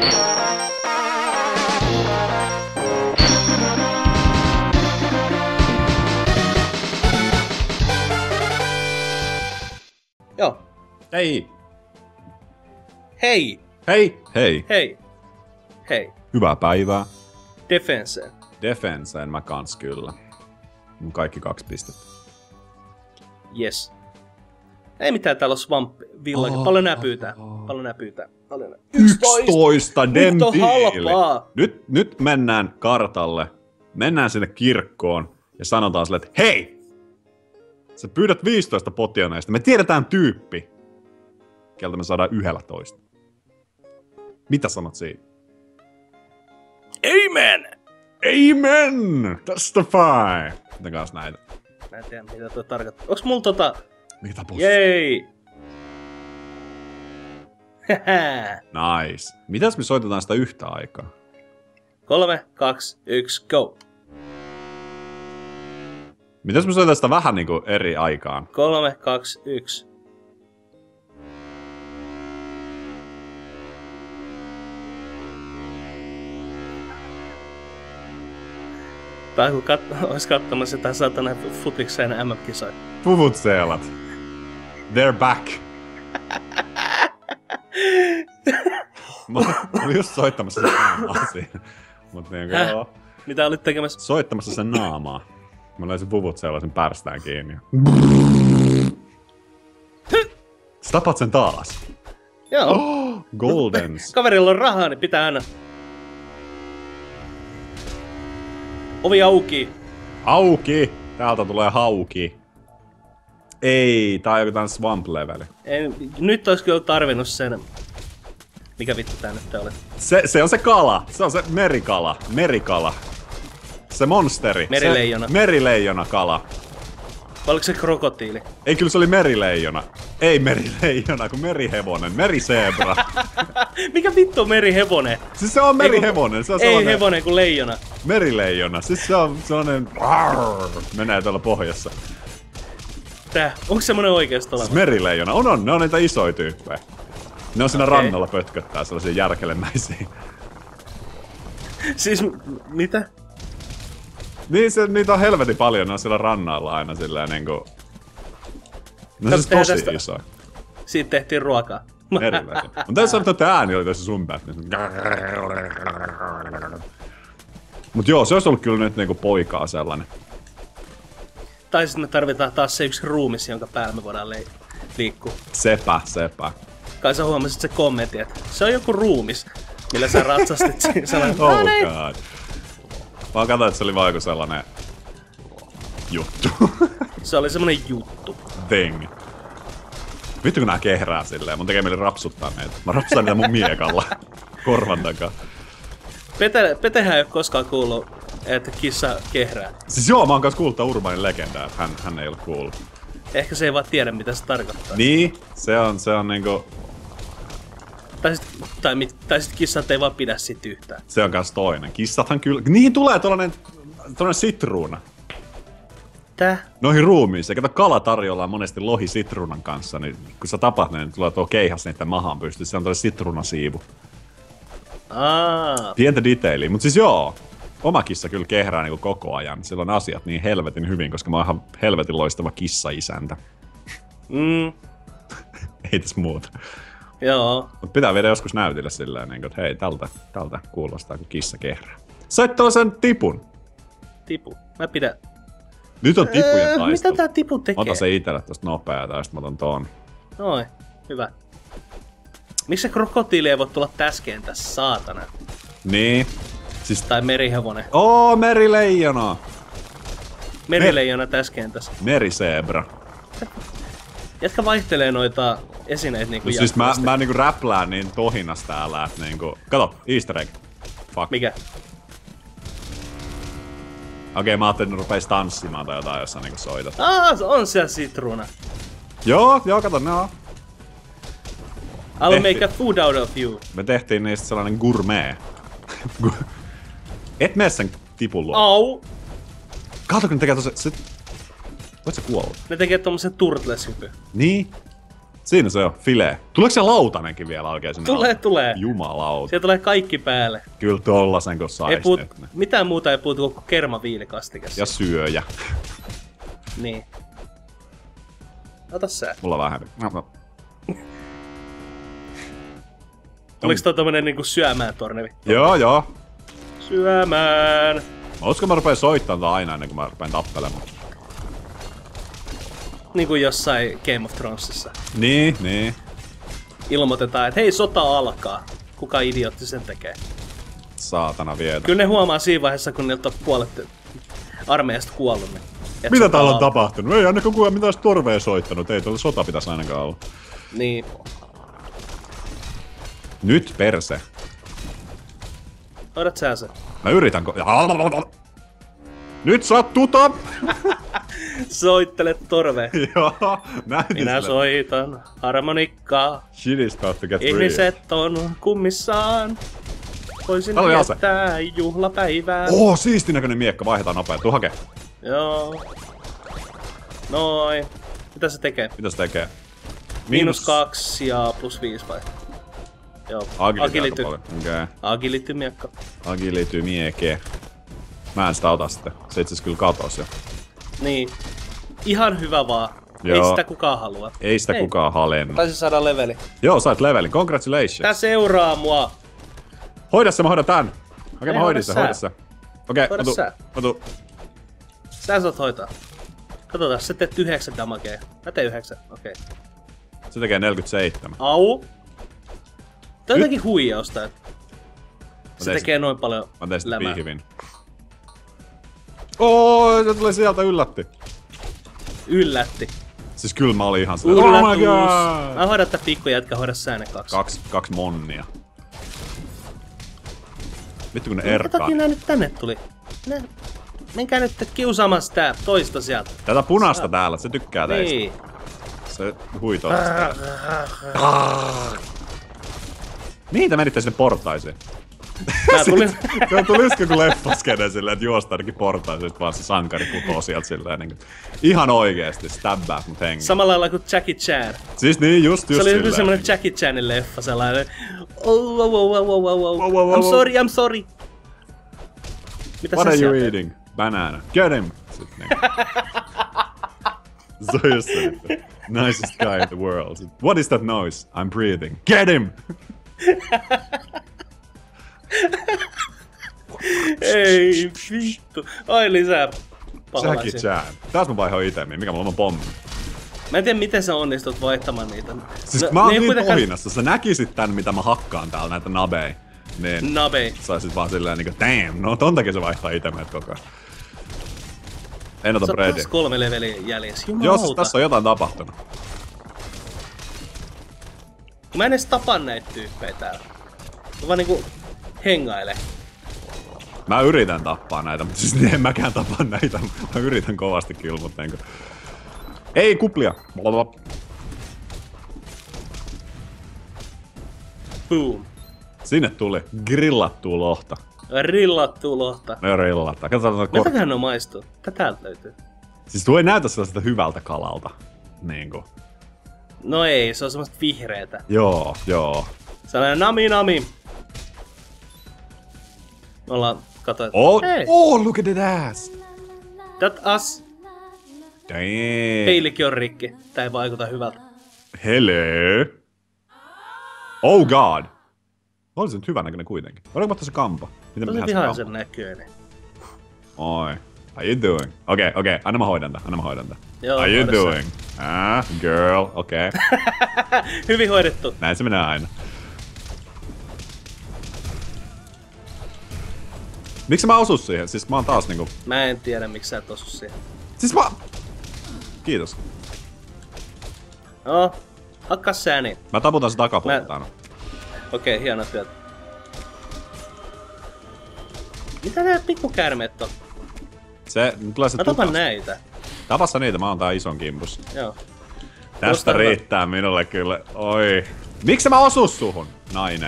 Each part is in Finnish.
Joo. Hei! Hei! Hei! Hei! Hei! Hei! Hyvää päivää. Defenseen. Defenseen mä kans kyllä. Mun kaikki 2 pistettä. Yes. Ei mitään, täällä on Swamp Village. Paljon nää pyytää. 11 Nyt on halpaa. Nyt mennään kartalle. Mennään sinne kirkkoon ja sanotaan sille, että hei! Sä pyydät 15 potioneista. Me tiedetään tyyppi. Keltä me saadaan 11. Mitä sanot siitä? Amen! Amen! Testify! Miten kanssa näitä? Mä en tiedä, mitä toi tarkoittaa. Onks mulla Mitä pussi? Jei! Nice. Mitäs me soitetaan sitä yhtä aikaa? 3, 2, 1, go! Mitäs me soitetaan sitä vähän niinku eri aikaan? 3, 2, 1. Tää kun ois kattomassa sitä satana futikseen MM-kisoja. Puvutseelat. They're back. Mä olin just soittamassa sen naamaa siinä. Mut niinku joo. Mitä olit tekemässä? Soittamassa sen naamaa. Mä löin sen puvutseella sen pärstään kiinni. Sä tapat sen taas. Joo. Oh, Goldens. Kaverilla on rahaa, niin pitää aina. Ovi auki. Auki! Täältä tulee hauki. Ei, tää on joku tän swamp-leveli. Nyt ois kyllä tarvinnut sen. Mikä vittu tää nyt oli? Se on se kala. Se on se merikala. Merikala. Se monsteri. Merileijona. Se merileijona kala. Vai oliko se krokotiili? Ei, kyllä se oli merileijona. Ei merileijona, kun merihevonen. Merisebra. Mikä vittu on merihevonen? Siis se on merihevonen. Se on ei sellainen hevonen kuin leijona. merileijona. Siis se on sellainen menee tuolla pohjassa. Tää, onko semmonen oikeesti Siis oleva? merileijona. On, ne on niitä isoja tyyppejä. Ne on siinä rannalla pötköttää sellaisia järkelemäisiä. Siis, mitä? Niin, niitä on helvetin paljon, ne on siellä rannalla aina silleen niinku... No siis tosi tästä iso. Siitä tehtiin ruokaa. Merileijona. Mutta täytyy sanoa, että ääni oli tosi sun päät. Mut joo, se olisi ollut kyllä nyt niinku poikaa sellainen. Tai sit me tarvitaan taas se yksi ruumis, jonka päällä me voidaan liikkua. Sepä. Kai sä huomasit se kommentti, että se on joku ruumis, millä sä ratsastit siinä sellainen. Oh god. Mä katsoin, että se oli vaan joku sellainen juttu. Se oli semmonen juttu. Thing. Vittu kun nää kehrää silleen, mun tekee mieli rapsuttaa meitä. Mä rapsutan niitä mun miekalla. Korvan takaa. Petehän ei oo koskaan kuullut, että kissa kehrää. Siis joo, mä oon kanssa kuullut urbanin legendaa, että hän ei ole kuullut. Ehkä se ei vaan tiedä, mitä se tarkoittaa. Niin, se on niinku... Tai sit kissat ei vaan pidä sit yhtään. Se on kans toinen. Kissathan kyllä... Niihin tulee tollanen sitruuna. Tää? Noihin ruumiisiin. Kato, kala tarjolla monesti lohi sitruunan kanssa, niin kun sä tapat ne, niin tulee tuo keihas niiden mahaan pystyy. Se on tollanen sitruunasiivu. Pientä detailia, mut siis joo. Oma kissa kyllä kehrää niinku koko ajan. Sillä on asiat niin helvetin hyvin, koska mä oon ihan helvetin loistava kissa-isäntä. Ei tässä muuta. Joo. Mut pitää viedä joskus näytille silleen, niin, että hei, tältä kuulostaa, kun kissa kehrää. Sait tällaisen tipun. Tipu. Mä pidän. Nyt on tipujen taistelu. Mitä tää tipu tekee? Mä otan se itelle tosta nopeaa, ja sit mä otan ton. Noin. Hyvä. Miksi se krokotiili ei voi tulla täskeen tässä, saatana? Niin. Siis... Tai merihevonen. Merileijona! Merileijona täskeen tässä. Merisebra. Jätkä vaihtelee noita esineitä niinku no siis mä niinku räplään niin tohinas täällä, että niinku... Kato, easter egg. Fuck. Mikä? Okei, mä ajattelin, että rupais tanssimaan tai jotain, jos sä niinku soitat. On siellä sitruuna. Joo, kato, no. I'll make a food out of you. Me tehtiin niistä sellainen gourmet. Et mene sen tipun luo. Au! Kato, kun ne tekee tossa... Voit sä kuolla? Ne tekee tommosen turtles-hypy. Niin. Siinä se on, filee. Tuleeko se lautanenkin vielä oikein sinne? Tulee. Jumalauta. Sieltä tulee kaikki päälle. Kyllä tollasen kun sais nyt. Mitään muuta ei puutu kuin kermaviilikastikessa. Ja syöjä. Niin. Ota sä. Mulla on vähän. Oliko toi tommonen niinku syömään tornevi? Joo. Syömään. Mä uskon, mä rupeen soittamaan aina ennen kuin mä rupeen tappelemaan. Niinku jossain Game of Thronesissa. Niin. Ilmoitetaan, että hei, sota alkaa. Kuka idiootti sen tekee? Saatana vietä. Kyllä ne huomaa siinä vaiheessa, kun niiltä on puolet armeijasta kuollut. Niin mitä täällä on tapahtunut? Ei ainakaan kukaan mitään torvea soittanut. Ei tuolla sota pitäisi ainakaan olla. Niin. Nyt perse. Hoidat sä se. Mä yritän Nyt sattuta! Soittele torve. Joo, näytin Minä soitan harmonikkaa. Shit is about to get real. Ihmiset on kummissaan. Voisin viettää juhlapäivää. Siisti näköinen miekka. Vaihdetaan nopeasti. Tuu hakee. Joo. Noin. Mitä se tekee? -2 ja +5 vai? Joo. Agility. Okay. Agility miekka. Agility mieke. Mä en sitä ota sitten. Se itse kyllä katos jo. Niin. Ihan hyvä vaan. Joo. Ei sitä kukaan halua. Ei sitä kukaan halennu. Taisin saada leveli. Joo, sait levelin. Congratulations. Tää seuraa mua. Hoida se, mä hoidan tän. Okei, mä hoidin se. Okei, mä tuun. Sä saat hoitaa. Katsotaan, sä teet 9 damagea. Mä teen 9, okei. Se tekee 47. Au. Tää on jotenkin huijausta, että se tekee noin paljon mä tein sitten lämää. vihvin. Se tuli sieltä yllätti. Siis kyllä mä olin ihan sitä. Oh my god! Mä hoidan tää pikkujätkä, hoida sä ne 2. Kaksi monnia. Vittu kun ne erkaa. Minkä takia nää nyt tänne tuli? Menkää nyt kiusaamaan sitä toista sieltä. Tätä punaista täällä, se tykkää teistä. Niin. Se huitoo tästä. Mihin te menitte sinne portaisiin? Tulisiko kun leffaskene silleen, että juosta ainakin portaisiin, vaan se sankari putoo sieltä silleen niin ihan oikeesti stabbaa mut hengen. Samalla lailla kuin Jackie Chan. Siis niin, just se oli silleen. semmonen Jackie Chanin leffa, sellainen. I'm sorry. Mitä What sä are you sieltä eating? Banana. Get him! Se on just se, nicest guy in the world. What is that noise? I'm breathing. Get him! Ei vittu. Ai lisää paholaisia. Jackie Chan. Taas mä vaihoin itemiin. Mikä mulla on pommi? Mä en tiedä miten sä onnistut vaihtamaan niitä. Siis mä oon niin pohinassa. Sä näkisit tän mitä mä hakkaan täällä näitä nabei. Niin saisit vaan silleen niinku damn, no ton takia se vaihtaa itemeet koko ajan. En ota breadi. Sä oot 3 leveliä jäljessä, jumalauta. Joo, siis tässä on jotain tapahtunut. Mä en edes tapa näitä tyyppejä täällä. Mä vaan niinku hengailen. Mä yritän tappaa näitä, mutta siis en mäkään tapa näitä. Mä yritän kovasti kyllä, mutta enkä. Ei, kuplia! Boom. Sinne tuli grillattua lohta. Rillattua lohta. No rillata. Katsotaan mitäköhän ne maistuu? Mitä täältä löytyy? Siis tuo ei näytä sellaiselta hyvältä kalalta. Niinku. No ei, se on semmoista vihreetä. Joo. Sellainen nami. Me ollaan katoit. Look at that ass! That us. Damn. Peilikin on rikki. Tää ei vaikuta hyvältä. Hello. Oh god. Oli se nyt hyvän näköinen kuitenkin. Voidaanko ottaa se kampa? Tosi vihaisen näköinen. Oi. How you doing? Okei. Anna mä hoidan tän. Joo, how you doing? Girl. Okei. Hyvin hoidettu. Näin se menee aina. Miksi mä osu siihen? Siis mä oon taas niinku. Mä en tiedä miksi sä et osu siihen. Siis mä. Kiitos. No, hakkas sä niin. Mä taputan se takapuolta aina. Okei, hieno työtä. Mitä nää pikkukäärmeet on? Tulee se mä tapan näitä. Tapassa niitä, mä oon tää ison kimpus. Joo. Tästä riittää minulle kyllä. Oi. Miksi mä osu suhun, nainen?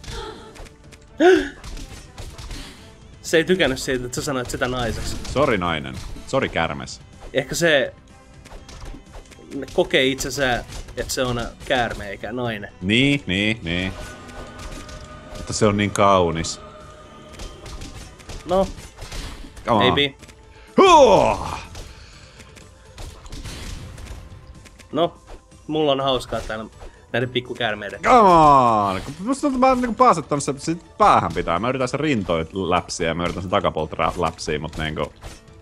Se ei tykännyt siitä, että sä sanoit sitä naiseksi. Sori nainen. Sori kärmes. Ehkä se kokee itsensä, että se on käärme eikä nainen. Niin. Mutta se on niin kaunis. No, maybe. No, mulla on hauskaa täällä näiden pikkukäärmeiden. Come on! Musta tuntuu, että mä niinku pääset tonne se päähän pitää. Mä yritän sen rintoja läpsiä ja mä yritän sen takapuolta läpsiä, mut niinku...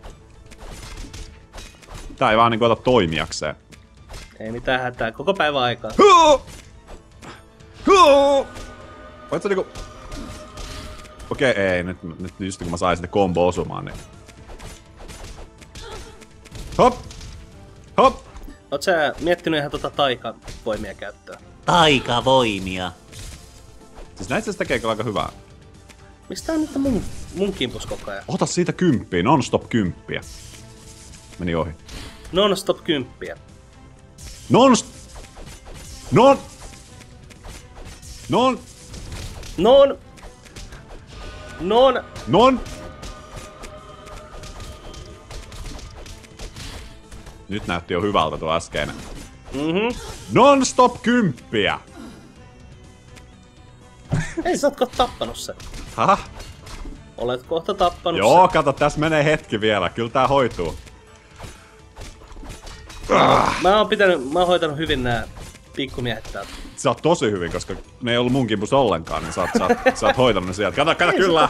Tää ei vaan niinku ota toimijakseen. Ei mitään hätää, koko päivän aikaa. Voit sä niinku... Okei, ei, nyt just kun mä sain sitä kombo osumaan, niin... Hop! Oot sä miettinyt ihan taikavoimia käyttöä? Taikavoimia. Siis näistä se tekee kyllä aika hyvää. Miksi tää on nyt mun kimpus koko ajan? Ota siitä 10, non-stop 10. Meni ohi. Non-stop 10. Nyt näytti jo hyvältä tuo äskeinen. Mhm. Non-stop 10! Ei, sä ootko tappanut sen? Hah? Olet kohta tappanut Joo, sen. kato, tässä menee hetki vielä. Kyllä tää hoituu. Mä oon hoitanut hyvin nää pikkumiehet täältä. Sä oot tosi hyvin, koska ne ei ollut mun kimpus ollenkaan, niin sä oot hoitanut ne sieltä. Kato, Ei, kyllä.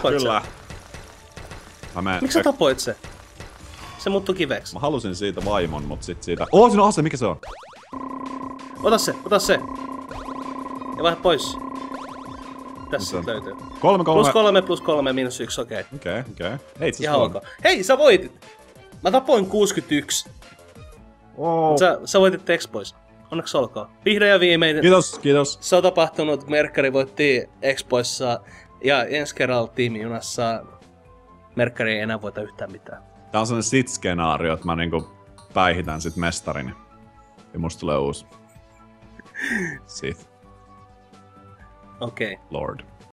Miksi sä tapoit se? Se muuttui kiveksi. Mä halusin siitä vaimon, mut sit siitä... Siinä on ase, mikä se on? Ota se. Ja vaihda pois. Tässä Mitä? löytyy. 3, +3, -1, okei. Okei. Ei itse Ihan ok. Hei, sä voitit! Mä tapoin 61. Oh. Sä voitit Expois. Onneksi olkoon. Vihdoin ja viimein. Kiitos. Se on tapahtunut. Merkkari voitti Expoissa. Ja ensi kerralla tiimijunassa Merkkari ei enää voita yhtään mitään. Tää on sellainen sit-skenaario, että mä niinku päihitän sit mestarini. Ja musta tulee uusi Sith Okei. Lord.